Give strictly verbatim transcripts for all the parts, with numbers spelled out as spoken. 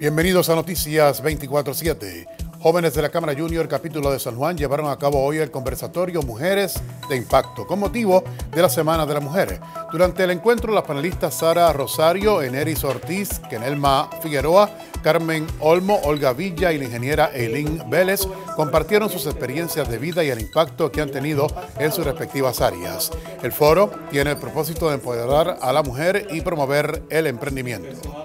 Bienvenidos a Noticias veinticuatro siete. Jóvenes de la Cámara Junior Capítulo de San Juan llevaron a cabo hoy el conversatorio Mujeres de Impacto, con motivo de la Semana de la Mujer. Durante el encuentro, las panelistas Sara Rosario, Eneris Ortiz, Kenelma Figueroa, Carmen Olmo, Olga Villa y la ingeniera Eileen Vélez compartieron sus experiencias de vida y el impacto que han tenido en sus respectivas áreas. El foro tiene el propósito de empoderar a la mujer y promover el emprendimiento.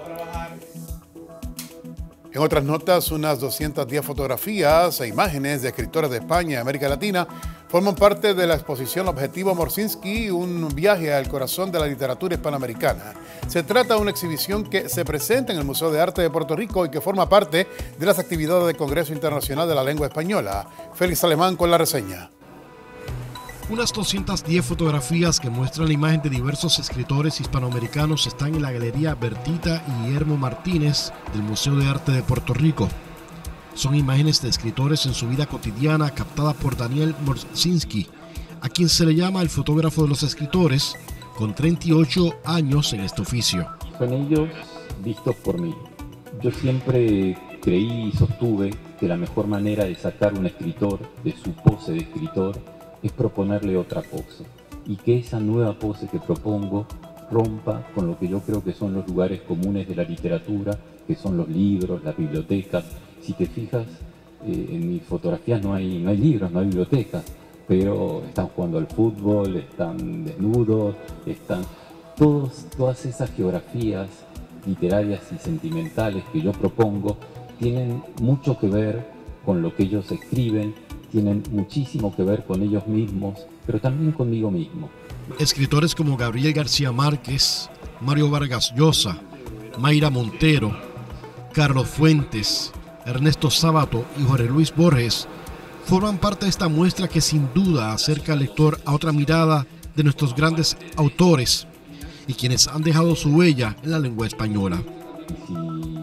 En otras notas, unas doscientas diez fotografías e imágenes de escritores de España y América Latina forman parte de la exposición Objetivo Morsinski, un viaje al corazón de la literatura hispanoamericana. Se trata de una exhibición que se presenta en el Museo de Arte de Puerto Rico y que forma parte de las actividades del Congreso Internacional de la Lengua Española. Félix Alemán con la reseña. Unas doscientas diez fotografías que muestran la imagen de diversos escritores hispanoamericanos están en la Galería Bertita y Guillermo Martínez del Museo de Arte de Puerto Rico. Son imágenes de escritores en su vida cotidiana captadas por Daniel Morsinski, a quien se le llama el fotógrafo de los escritores, con treinta y ocho años en este oficio. Son ellos vistos por mí. Yo siempre creí y sostuve que la mejor manera de sacar a un escritor de su pose de escritor es proponerle otra pose, y que esa nueva pose que propongo rompa con lo que yo creo que son los lugares comunes de la literatura, que son los libros, las bibliotecas. Si te fijas, eh, en mis fotografías no hay, no hay libros, no hay bibliotecas, pero están jugando al fútbol, están desnudos, están todos, todas esas geografías literarias y sentimentales que yo propongo tienen mucho que ver con lo que ellos escriben, tienen muchísimo que ver con ellos mismos, pero también conmigo mismo. Escritores como Gabriel García Márquez, Mario Vargas Llosa, Mayra Montero, Carlos Fuentes, Ernesto Sábato y Jorge Luis Borges forman parte de esta muestra que sin duda acerca al lector a otra mirada de nuestros grandes autores y quienes han dejado su huella en la lengua española. Y si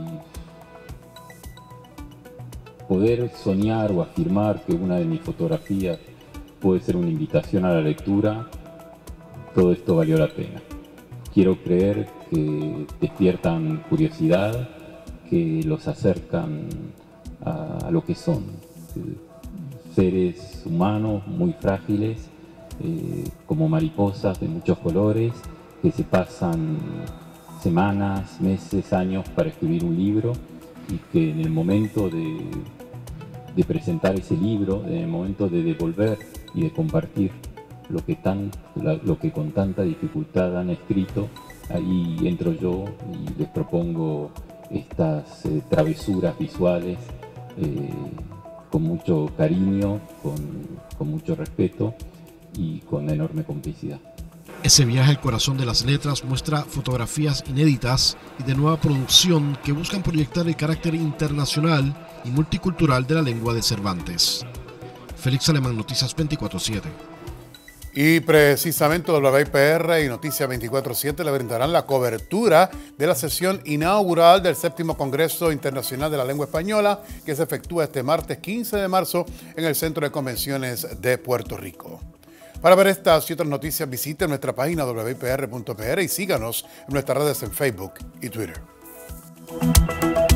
poder soñar o afirmar que una de mis fotografías puede ser una invitación a la lectura, todo esto valió la pena. Quiero creer que despiertan curiosidad, que los acercan a, a lo que son, seres humanos muy frágiles, eh, como mariposas de muchos colores, que se pasan semanas, meses, años para escribir un libro, y que en el momento de, de presentar ese libro, en el momento de devolver y de compartir lo que, tan, lo que con tanta dificultad han escrito, ahí entro yo y les propongo estas eh, travesuras visuales eh, con mucho cariño, con, con mucho respeto y con enorme complicidad. Ese viaje al corazón de las letras muestra fotografías inéditas y de nueva producción que buscan proyectar el carácter internacional y multicultural de la lengua de Cervantes. Félix Alemán, Noticias veinticuatro siete. Y precisamente W I P R y Noticias veinticuatro siete le brindarán la cobertura de la sesión inaugural del séptimo Congreso Internacional de la Lengua Española, que se efectúa este martes quince de marzo en el Centro de Convenciones de Puerto Rico. Para ver estas y otras noticias, visite nuestra página w i p r punto p r y síganos en nuestras redes en Facebook y Twitter.